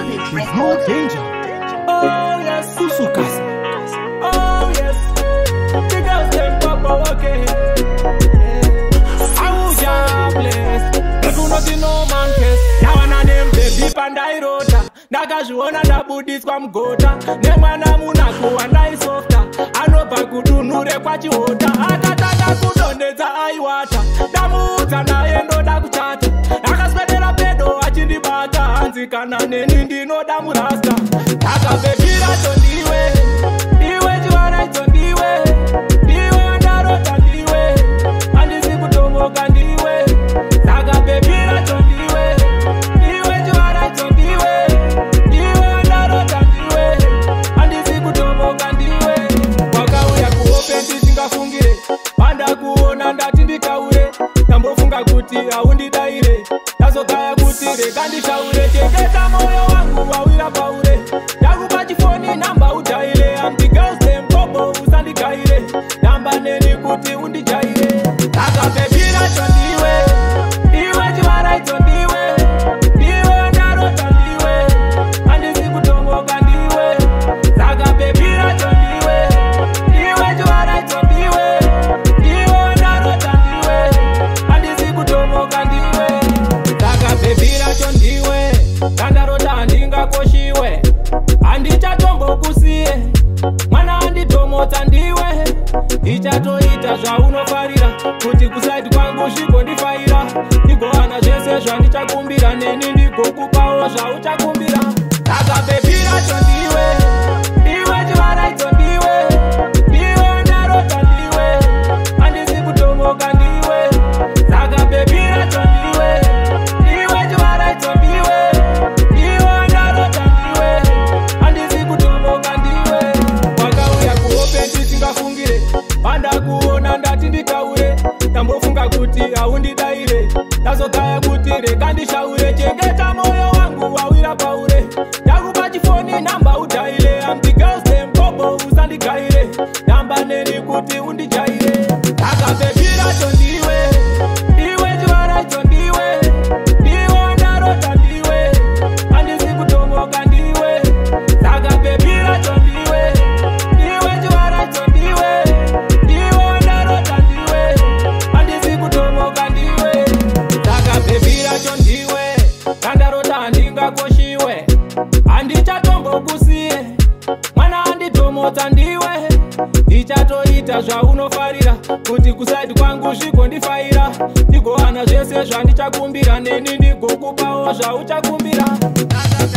No danger. Oh yes, Usukas. oh yes. The girls them papa okay. I will jobless. If you not no man case. Now I name baby Pandai Rota. Nakazviona ndabudiswa mugota nemwana munakuwa ndaisofta anopa kudunure kwachihota akatanga kudonedza aiwata ndamuudza naye ndoda kuchata akaswedera pedo achindibata hanzi kana neni ndinoda murasta akabebira tondiwe iwe chivaraidzo ndiwe ndiwe ndarota ndiwe handisi kutomoka ndiwe akabebira tondiwe iwe chivaraidzo ndiwe kuona ndati nditaure ndambofunga kuti haundidaire ndazogaya kuti rega nditaure chengeta moyo wangu wawira paure ndakupa chifoni namba ujaire amti girls them kobo usandigaire namba neni kuti undijaire akapepira tondiwe iwe chivaraidzo ndiwe ndiwe ndarota ndiwe handisi kutomoka ndiwe akapepira tondiwe iwe chivaraidzo ndiwe ndiwe ndandarota handingakoshiwe handichatombokusiye mwana handitomotsa ndiwe ndichatoita zvaunofarira kuti kusaidi kwangu zvigondifaira ndigowana zvese zvandichakumbira neni ndigokupawo zvauchakumbira akapepira tondiwe iwe chivaraidzo ndiwe ndiwe ndarota ndiwe handisi kutomoka ndiwe akapepira tondiwe kuona ndati nditaure ndambofunga kuti haundidaire ndazogaya kuti rega ndishaure chengeta moyo wangu wawira paure ndakupa chifoni namba ujaire amti girls them kobo usandigaire namba neni kuti undijaire akapepira tondiwe iwe chivaraidzo ndiwe ndiwe ndarota ndiwe handisi kutomoka ndiwe akapepira tondiwe iwe chivaraidzo ndiwe ndiwe ndandarota handingakoshiwe handichatombokusiye mwana handitomotsa ndiwe ndichatoita zvaunofarira kuti kusaidi kwangu zvigondifaira ndigowana zvese zvandichakumbira neni ndigokupawo zvauchakumbira